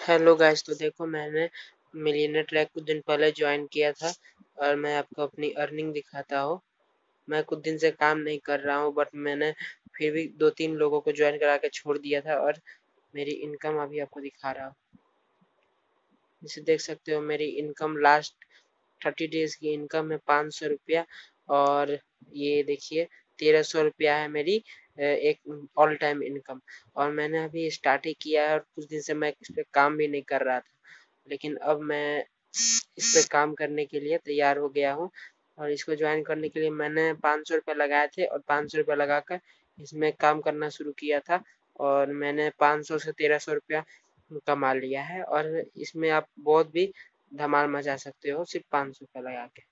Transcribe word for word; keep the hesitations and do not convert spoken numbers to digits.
Hello guys, तो देखो मैंने मिलियनेयर ट्रैक कुछ दिन पहले ज्वाइन किया था और मैं आपको अपनी अर्निंग दिखाता हूँ। मैं कुछ दिन से काम नहीं कर रहा हूँ, बट मैंने फिर भी दो तीन लोगों को ज्वाइन करा के छोड़ दिया था और मेरी इनकम अभी आपको दिखा रहा हूँ। जैसे देख सकते हो मेरी इनकम लास्ट थर्टी डेज की इनकम है पाँच सौ रुपया। और ये देखिए तेरह सौ रुपया है मेरी एक ऑल टाइम इनकम। और मैंने अभी स्टार्ट ही किया है और कुछ दिन से मैं इस पे काम भी नहीं कर रहा था, लेकिन अब मैं इस पे काम करने के लिए तैयार हो गया हूँ। और इसको ज्वाइन करने के लिए मैंने पाँच सौ रुपये लगाए थे और पाँच सौ रुपये लगाकर इसमें काम करना शुरू किया था। और मैंने पाँच सौ से तेरह सौ रुपया कमा लिया है और इसमें आप बहुत भी धमाल मचा सकते हो सिर्फ पाँच सौ रुपये लगा के।